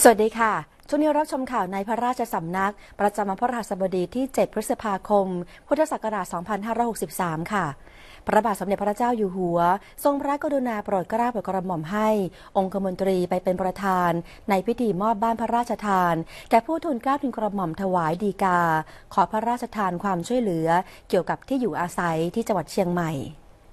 สวัสดีค่ะช่วงนี้รับชมข่าวในพระราชสำนักประจำวันพฤหัสบดีที่ 7 พฤษภาคม พุทธศักราช 2563 ค่ะ พระบาทสมเด็จพระเจ้าอยู่หัวทรงพระกรุณาโปรดเกล้าโปรดกระหม่อมให้องคมนตรีไปเป็นประธานในพิธีมอบบ้านพระราชทานแก่ผู้ทูลเกล้าทูลกระหม่อมถวายฎีกาขอพระราชทานความช่วยเหลือเกี่ยวกับที่อยู่อาศัยที่จังหวัดเชียงใหม่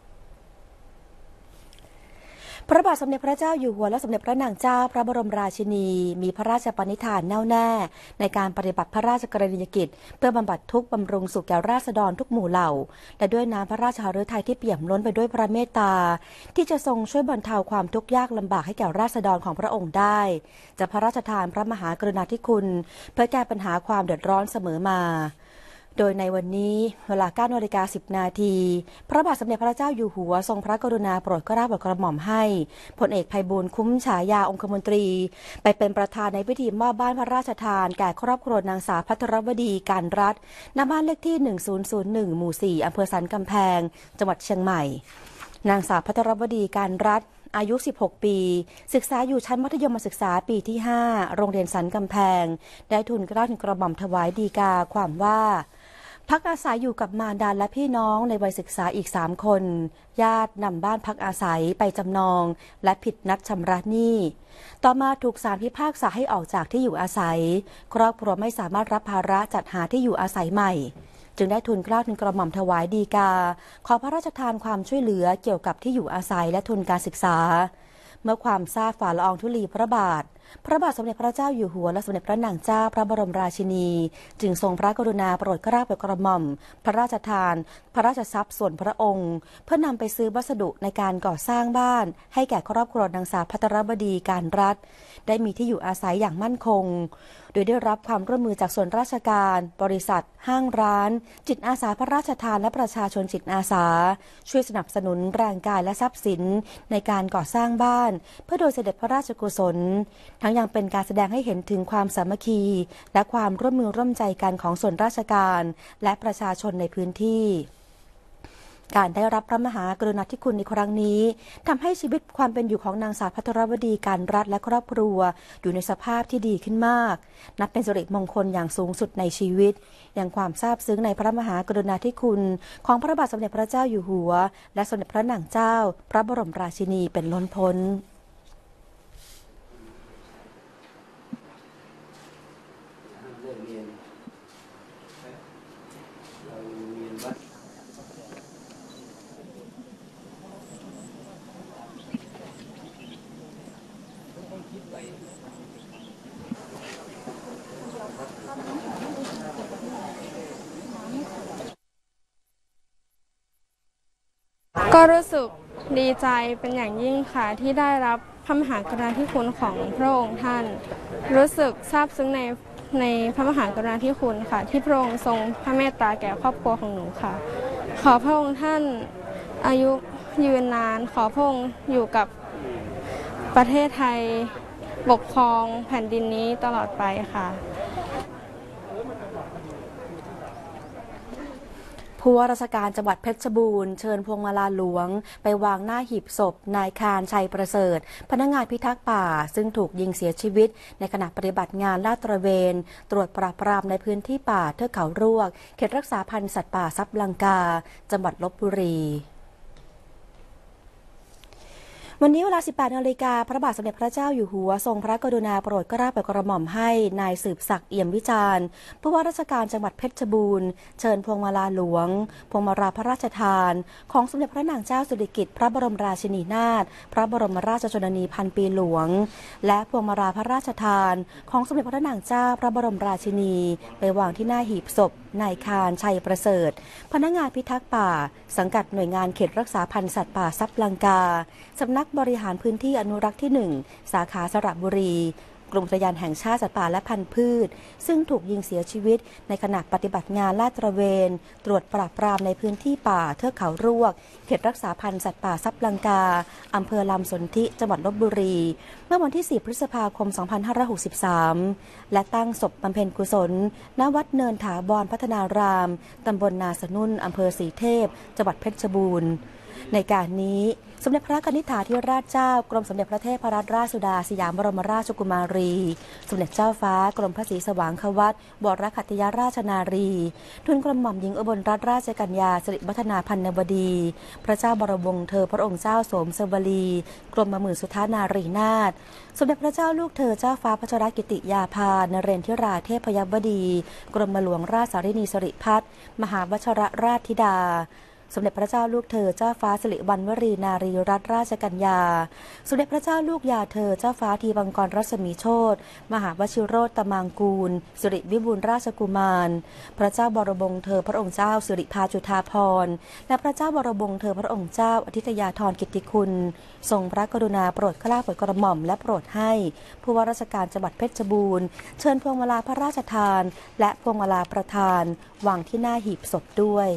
พระบาทสมเด็จพระเจ้าอยู่หัวและสมเด็จพระนางเจ้าพระบรมราชินีมีพระราชปณิธานแน่วแน่ในการปฏิบัติพระราชกรณียกิจเพื่อบำบัดทุกข์บำรุงสุขแก่ราษฎรทุกหมู่เหล่าและด้วยน้ำพระราชหฤทัยที่เปี่ยมล้นไปด้วยพระเมตตาที่จะทรงช่วยบรรเทาความทุกข์ยากลำบากให้แก่ราษฎรของพระองค์ได้จะพระราชทานพระมหากรุณาธิคุณเพื่อแก้ปัญหาความเดือดร้อนเสมอมาโดยในวันนี้เวลา 9:10 น.พระบาทสมเด็จพระเจ้าอยู่หัวทรงพระกรุณาโปรดเกล้าโปรดกระหม่อมให้พลเอกไพบูลย์คุ้มฉายาองคมนตรีไปเป็นประธานในพิธีมอบบ้านพระราชทานแก่ครอบครัวนางสาวภัทรวดีการรัตน์ณบ้านเลขที่ 1001 หมู่ 4 อำเภอสันกำแพงจังหวัดเชียงใหม่นางสาวภัทรวดีการรัตน์อายุ 16 ปีศึกษาอยู่ชั้นมัธยมศึกษาปีที่ 5 โรงเรียนสันกำแพงได้ทูลเกล้าทูลกระหม่อมถวายฎีกาความว่าพักอาศัยอยู่กับมารดาและพี่น้องในวัยศึกษาอีก3 คนญาตินำบ้านพักอาศัยไปจำนองและผิดนัดชำระหนี้ต่อมาถูกศาลพิพากษาให้ออกจากที่อยู่อาศัยครอบครัวไม่สามารถรับภาระจัดหาที่อยู่อาศัยใหม่จึงได้ทูลเกล้าทูลกระหม่อมถวายฎีกาขอพระราชทานความช่วยเหลือเกี่ยวกับที่อยู่อาศัยและทุนการศึกษาเมื่อความทราบฝ่าละอองธุลีพระบาทสมเด็จพระเจ้าอยู่หัวและสมเด็จพระนางเจ้าพระบรมราชินีจึงทรงพระกรุณาโปรดเกล้าโปรดกระหม่อมพระราชทานพระราชทรัพย์ส่วนพระองค์เพื่อนำไปซื้อวัสดุในการก่อสร้างบ้านให้แก่ครอบครัวนางสาวภัทรวดีการรัตน์ได้มีที่อยู่อาศัยอย่างมั่นคงโดยได้รับความร่วมมือจากส่วนราชการบริษัทห้างร้านจิตอาสาพระราชทานและประชาชนจิตอาสาช่วยสนับสนุนแรงกายและทรัพย์สินในการก่อสร้างบ้านเพื่อโดยเสด็จพระราชกุศลทั้งยังเป็นการแสดงให้เห็นถึงความสามัคคีและความร่วมมือร่วมใจกันของส่วนราชการและประชาชนในพื้นที่การได้รับพระมหากรุณาธิคุณในครั้งนี้ทำให้ชีวิตความเป็นอยู่ของนางสาวภัทรวดีการรัตน์และครอบครัวอยู่ในสภาพที่ดีขึ้นมากนับเป็นสิริมงคลอย่างสูงสุดในชีวิตยังความซาบซึ้งในพระมหากรุณาธิคุณของพระบาทสมเด็จพระเจ้าอยู่หัวและสมเด็จพระนางเจ้าพระบรมราชินีเป็นล้นพ้นก็รู้สึกดีใจเป็นอย่างยิ่งค่ะที่ได้รับพระมหากรุณาธิคุณของพระองค์ท่านรู้สึกซาบซึ้งในพระมหากรุณาธิคุณค่ะที่พระองค์ทรงพระเมตตาแก่ครอบครัวของหนูค่ะขอพระองค์ท่านอายุยืนนานขอพระองค์อยู่กับประเทศไทยปกครองแผ่นดินนี้ตลอดไปค่ะผู้ว่าราชการจังหวัดเพชรบูรณ์เชิญพวงมาลาหลวงไปวางหน้าหีบศพนายคารชัยประเสริฐพนักงานพิทักษ์ป่าซึ่งถูกยิงเสียชีวิตในขณะปฏิบัติงานลาดตระเวนตรวจปราบปรามในพื้นที่ป่าเทือกเขารวกเขตรักษาพันธุ์สัตว์ป่าซับลังกาจังหวัดลพบุรีวันนี้เวลา 18 นาฬิกาพระบาทสมเด็จพระเจ้าอยู่หัวทรงพระกรุณาโปรดเกล้าโปรดกระหม่อมให้นายสืบศักดิ์เอี่ยมวิจารณ์ผู้ว่าราชการจังหวัดเพชรบูรณ์เชิญพวงมาลาหลวงพวงมาลาพระราชทานของสมเด็จพระนางเจ้าสิริกิติ์พระบรมราชินีนาถพระบรมราชชนนีพันปีหลวงและพวงมาลาพระราชทานของสมเด็จพระนางเจ้าพระบรมราชินีไปวางที่หน้าหีบศพนายคารชัยประเสริฐพนักงานพิทักษ์ป่าสังกัดหน่วยงานเขตรักษาพันธุ์สัตว์ป่าซับลังกาสำนักบริหารพื้นที่อนุรักษ์ที่ 1 สาขาสระบุรี กรมอุทยานแห่งชาติสัตว์ป่าและพันธุ์พืชซึ่งถูกยิงเสียชีวิตในขณะปฏิบัติงานลาดตระเวนตรวจปราบปรามในพื้นที่ป่าเทือกเขารวกเขตรักษาพันธุ์สัตว์ป่าซับลังกาอำเภอลำสนธิจังหวัดลพบุรีเมื่อวันที่ 4 พฤษภาคม 2563 และตั้งศพบำเพ็ญกุศลณวัดเนินถาวรพัฒนารามตำบลนาสนุ่นอำเภอศรีเทพจังหวัดเพชรบูรณ์ในการนี้สมเด็จพระกนิษฐาธิราชเจ้ากรมสมเด็จพระเทพรัตนราชสุดาสยามบรมราชกุมารีสมเด็จเจ้าฟ้ากรมพระศรีสว่างควัตรวรคัตยราชนารีทูลกระหม่อมหญิงอุบลรัตนราชกัญญาสิริวัฒนาพันนวดีพระเจ้าบรมวงศ์เธอพระองค์เจ้าโสมสวลีกรมหมื่นสุทธานารีนาถสมเด็จพระเจ้าลูกเธอเจ้าฟ้าพัชรกิติยาภานเรนทิราเทพยบดีกรมหลวงราชสารินีสิริพัฒน์มหาวชรราชธิดาสมเด็จพระเจ้าลูกเธอเจ้าฟ้าสิริวัณวรีนารีรัตนราชกัญญาสมเด็จพระเจ้าลูกยาเธอเจ้าฟ้าทีบังกรรัศมีโชติมหาวชิโรตตมังกูลสิริวิบูลราชกุมารพระเจ้าบรมวงศ์เธอพระองค์เจ้าสิริภาจุฑาภรณ์และพระเจ้าบรมวงศ์เธอพระองค์เจ้าอธิตยาธรกิตติคุณทรงพระกรุณาโปรดเกล้าโปรดกระหม่อมและโปรดให้ผู้ว่าราชการจังหวัดเพชรบูรณ์เชิญพวงมาลาพระราชทานและพวงมาลาประธานวางที่หน้าหีบศพด้วย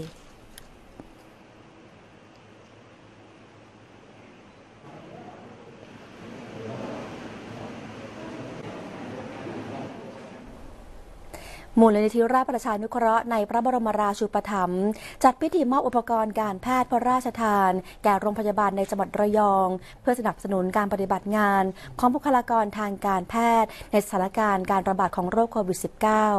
มูลนิธิราชประชานุเคราะห์ในพระบรมราชูปถัมภ์จัดพิธีมอบอุปกรณ์การแพทย์พระราชทานแก่โรงพยาบาลในจังหวัดระยองเพื่อสนับสนุนการปฏิบัติงานของบุคลากรทางการแพทย์ในสถานการณ์การระบาดของโรคโควิด -19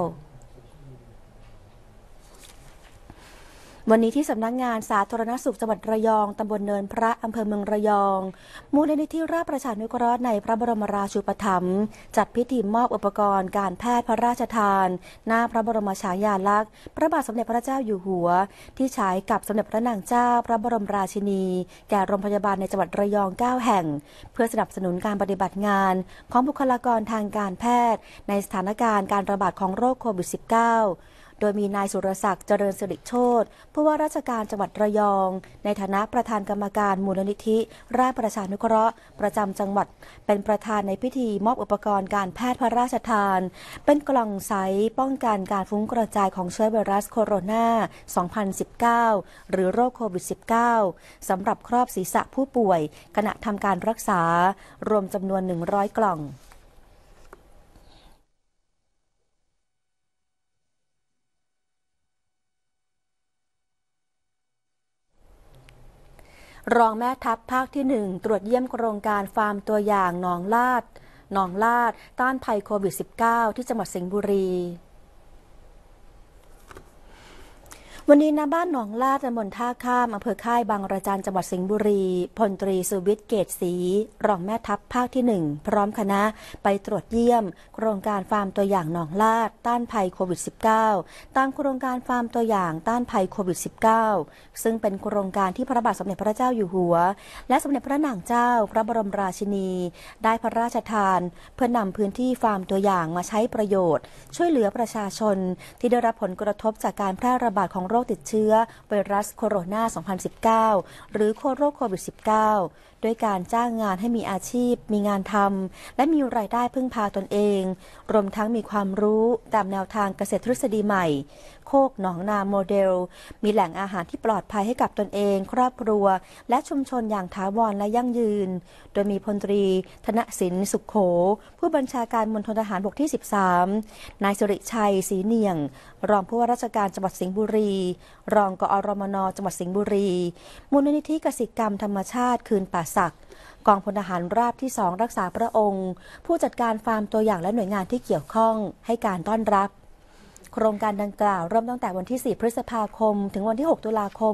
วันนี้ที่สำนักงานสาธารณสุขจังหวัดระยองตำบลเนินพระอำเภอเมืองระยองมูลนิธิราชประชานุเคราะห์ในพระบรมราชูปถัมภ์จัดพิธีมอบอุปกรณ์การแพทย์พระราชทานหน้าพระบรมฉายาลักษณ์พระบาทสมเด็จพระเจ้าอยู่หัวที่ฉายกับสมเด็จพระนางเจ้าพระบรมราชินีแก่โรงพยาบาลในจังหวัดระยอง9แห่งเพื่อสนับสนุนการปฏิบัติงานของบุคลากรทางการแพทย์ในสถานการณ์การระบาดของโรคโควิด -19โดยมีนายสุรศักดิ์เจริญสิริโชติผู้ว่าราชการจังหวัดระยองในฐานะประธานกรรมการมูลนิธิราชประชานุเคราะห์ประจำจังหวัดเป็นประธานในพิธีมอบอุปกรณ์การแพทย์พระราชทานเป็นกล่องใสป้องกันการฟุ้งกระจายของเชื้อไวรัสโคโรนา 2019 หรือโรคโควิด -19 สำหรับครอบศีรษะผู้ป่วยขณะทำการรักษารวมจำนวน100 กล่องรองแม่ทัพภาคที่1ตรวจเยี่ยมโครงการฟาร์มตัวอย่างหนองลาดต้านภัยโควิด -19 ที่จังหวัดสิงห์บุรีวันนี้ณบ้านหนองลาดตำบลท่าข้ามอำเภอค่ายบางระจันจังหวัดสิงห์บุรีพลตรีสุวิทย์เกตศรีรองแม่ทัพภาคที่1พร้อมคณะไปตรวจเยี่ยมโครงการฟาร์มตัวอย่างหนองลาดต้านภัยโควิด -19 ตามโครงการฟาร์มตัวอย่างต้านภัยโควิด -19 ซึ่งเป็นโครงการที่พระบาทสมเด็จพระเจ้าอยู่หัวและสมเด็จพระนางเจ้าพระบรมราชินีได้พระราชทานเพื่อนำพื้นที่ฟาร์มตัวอย่างมาใช้ประโยชน์ช่วยเหลือประชาชนที่ได้รับผลกระทบจากการแพร่ระบาดของโรคติดเชื้อไวรัสโคโรนา 2019 หรือโรคโควิด -19 ด้วยการจ้างงานให้มีอาชีพมีงานทำและมีรายได้พึ่งพาตนเองรวมทั้งมีความรู้ตามแนวทางเกษตรทฤษฎีใหม่โคกหนองนาโมเดลมีแหล่งอาหารที่ปลอดภัยให้กับตนเองครอบครัวและชุมชนอย่างถาวรและยั่งยืนโดยมีพลตรีธนสินสุขโขผู้บัญชาการมณฑลทหารบกที่ 13 นายสิริชัยศรีเนียงรองผู้ว่าราชการจังหวัดสิงห์บุรีรองกอรมน.จังหวัดสิงห์บุรีมูลนิธิกสิกรรมธรรมชาติคืนป่าสักกองพลทหารราบที่ 2รักษาพระองค์ผู้จัดการฟาร์มตัวอย่างและหน่วยงานที่เกี่ยวข้องให้การต้อนรับโครงการดังกล่าวเริ่มตั้งแต่วันที่ 4 พฤษภาคมถึงวันที่ 6 ตุลาคม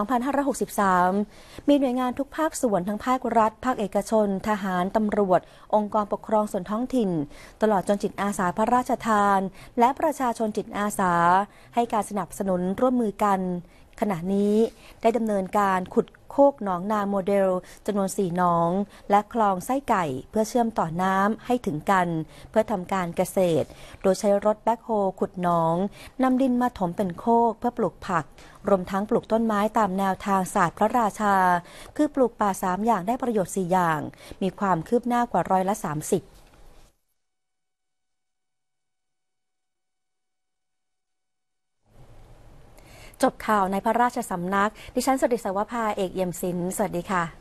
2563 มีหน่วยงานทุกภาคส่วนทั้งภาครัฐภาคเอกชนทหารตำรวจองค์กรปกครองส่วนท้องถิ่นตลอดจนจิตอาสาพระราชทานและประชาชนจิตอาสาให้การสนับสนุนร่วมมือกันขณะนี้ได้ดำเนินการขุดโคกหนองนาโมเดลจำนวน 4 หนองและคลองไส้ไก่เพื่อเชื่อมต่อน้ำให้ถึงกันเพื่อทำการเกษตรโดยใช้รถแบ็คโฮขุดหนองนำดินมาถมเป็นโคกเพื่อปลูกผักรวมทั้งปลูกต้นไม้ตามแนวทางศาสตร์พระราชาคือปลูกป่า3อย่างได้ประโยชน์4อย่างมีความคืบหน้ากว่า30%จบข่าวในพระราชสำนักดิฉันสริศวภาเอกเยี่ยมศิลป์สวัสดีค่ะ